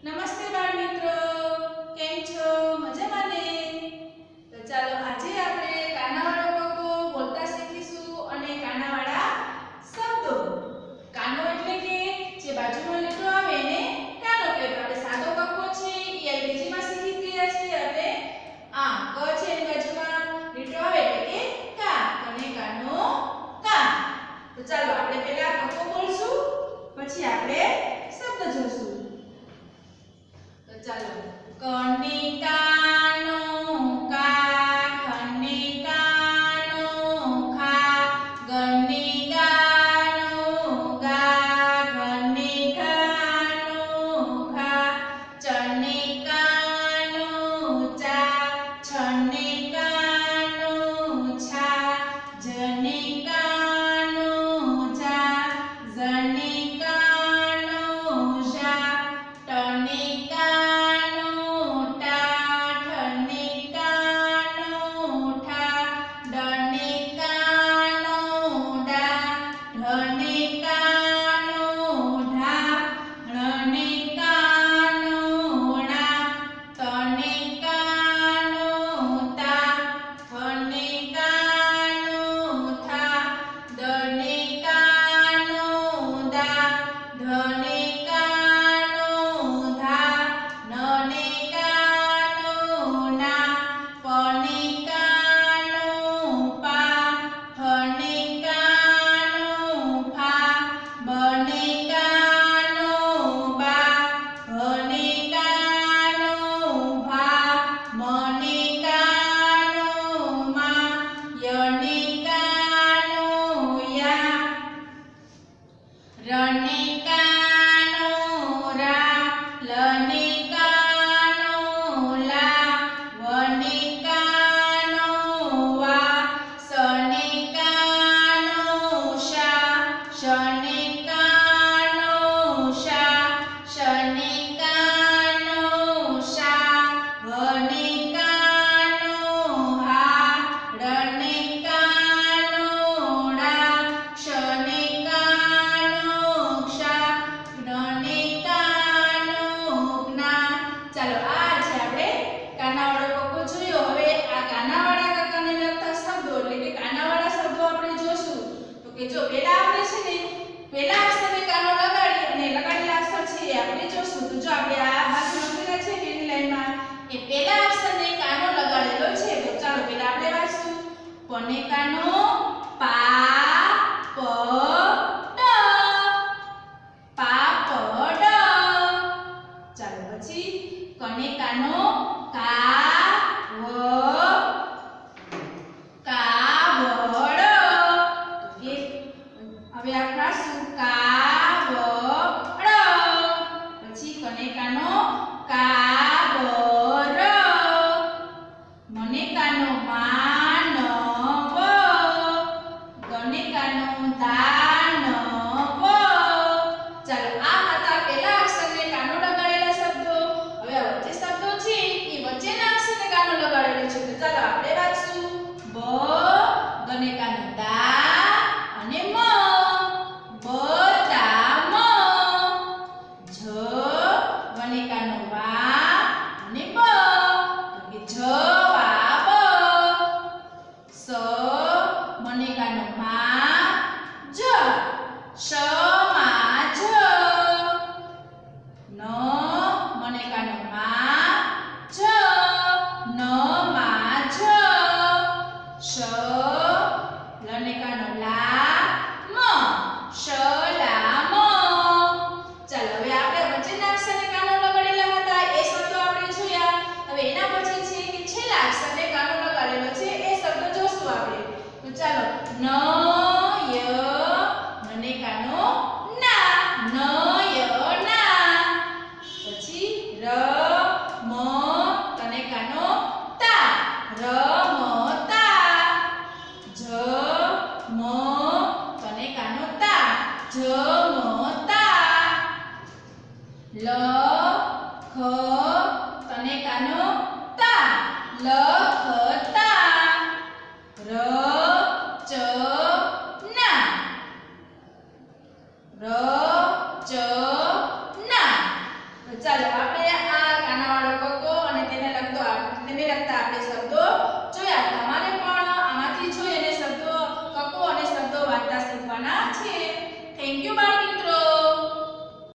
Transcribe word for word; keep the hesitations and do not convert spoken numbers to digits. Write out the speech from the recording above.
નમસ્તે બાળ મિત્રો, કેમ છો? મજામાં ને? તો ચાલો આજે આપણે કાનાવાળો કક્કો બોલતા શીખીશું અને કાનાવાળા શબ્દો. કાનો એટલે કે જે બાજુનો લીટો આવે એને કાનો કહેવાય. આપણે સાદો કક્કો છે એ એલકેજી માં શીખી ગયા છીએ. એટલે આ ક છે એની બાજુમાં લીટો આવે એટલે કે કા, અને કાનો કા. તો ચાલો આપણે પહેલા કક્કો બોલશું, પછી આપણે શબ્દ જોશું. ચાલો કને કાનો કા, ખને કાનો ખા, ગને ગાનો ગા, ઘને ગાનો ઘા, ચને કાનો ચા, છને કાનો છા, જને કાનો જા, ઝને કાનો ઝા, ટને રને કાનો રા, લને કાનો લા, વને કાનો વા, સને કાનો શા, શને કાનો શા, શને કાનો શા, હને કાનો હા, રને કાનો ડા, શને જો પહેલા આપણે છે ને પહેલા અક્ષરને કાનો લગાડી અને લગાડેલા અક્ષર છે એ આપણે જોશું. તો જો આપણે આ બાજુ લખેલા છે પેલી લાઈનમાં એ પહેલા અક્ષરને કાનો લગાડેલો છે. તો ચાલો પહેલા આપણે વાંચશું. પને કાનો પા પ ડ, પાપડ. ચાલો પછી કને કાનો કા વ, હવે આ વાંચશું કાવડ. પછી કને કાનો કાબર, મને કાનો માનવ, ગને કાનો દાનવ. ચાલો આ હતા પહેલા અક્ષરને કાનો લગાડેલા શબ્દો. હવે આ વચ્ચે શબ્દો છે એ વચ્ચેના અક્ષરને કાનો લગાડેલો છે. તો ચાલો આપણે વાંચશું. બ, ગને કાનો દા અને મ, ચાલો નય, મને કાનો ના, નય ના. પછી ર મ, તને કાનો તા, રમતા. જ મ, તને કાનો તા, જમતા. લ ખ, તને કાનો તા, લખતા. ર ચ ના, ર ચ ના. ચાલો આપણે શીખવાના છે. થેન્ક યુ બાળ મિત્રો.